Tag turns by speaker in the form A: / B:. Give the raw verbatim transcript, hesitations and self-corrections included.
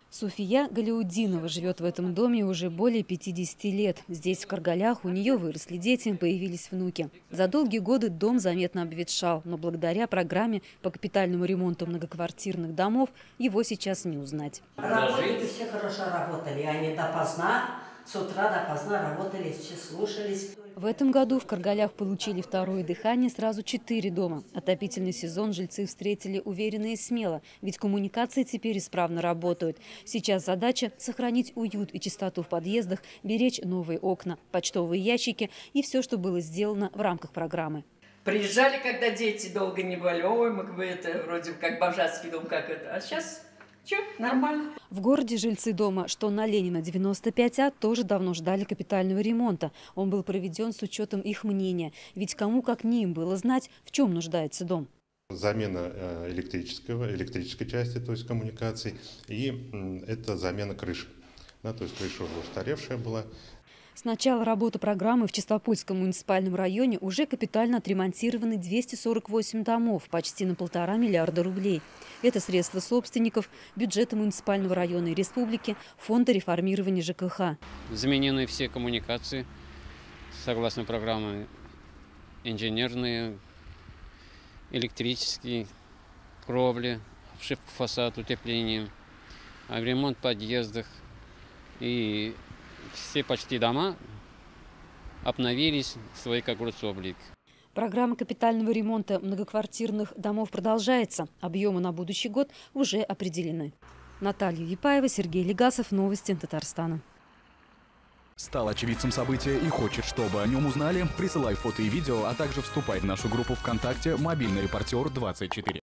A: Суфия Галяудинова живет в этом доме уже более пятидесяти лет. Здесь, в Каргалях, у нее выросли дети, появились внуки. За долгие годы дом заметно обветшал, но благодаря программе по капитальному ремонту многоквартирных домов его сейчас не узнать.
B: Работали, все хорошо работали. Они допоздна, с утра допоздна работали, все слушались.
A: В этом году в Каргалях получили второе дыхание сразу четыре дома. Отопительный сезон жильцы встретили уверенно и смело, ведь коммуникации теперь исправно работают. Сейчас задача – сохранить уют и чистоту в подъездах, беречь новые окна, почтовые ящики и все, что было сделано в рамках программы.
C: Приезжали, когда дети долго не были, ой, мы это вроде как бомжатский дом, как это, а сейчас... Че, нормально.
A: В городе жильцы дома, что на Ленина девяносто пять А, тоже давно ждали капитального ремонта. Он был проведен с учетом их мнения. Ведь кому как не им было знать, в чем нуждается дом.
D: Замена электрического, электрической части, то есть коммуникаций, и это замена крыши. Да, то есть крыша уже устаревшая была.
A: С начала работы программы в Чистопольском муниципальном районе уже капитально отремонтированы двести сорок восемь домов, почти на полтора миллиарда рублей. Это средства собственников, бюджета муниципального района и республики, фонда реформирования ЖКХ.
E: Заменены все коммуникации, согласно программе, инженерные, электрические, кровли, обшивка фасад, утепление, ремонт в подъездах. И все почти дома обновились в свой, как говорится, облик.
A: Программа капитального ремонта многоквартирных домов продолжается. Объемы на будущий год уже определены. Наталья Епаева, Сергей Легасов. Новости Татарстана.
F: Стал очевидцем события и хочет, чтобы о нем узнали? Присылай фото и видео, а также вступай в нашу группу ВКонтакте «Мобильный репортер двадцать четыре».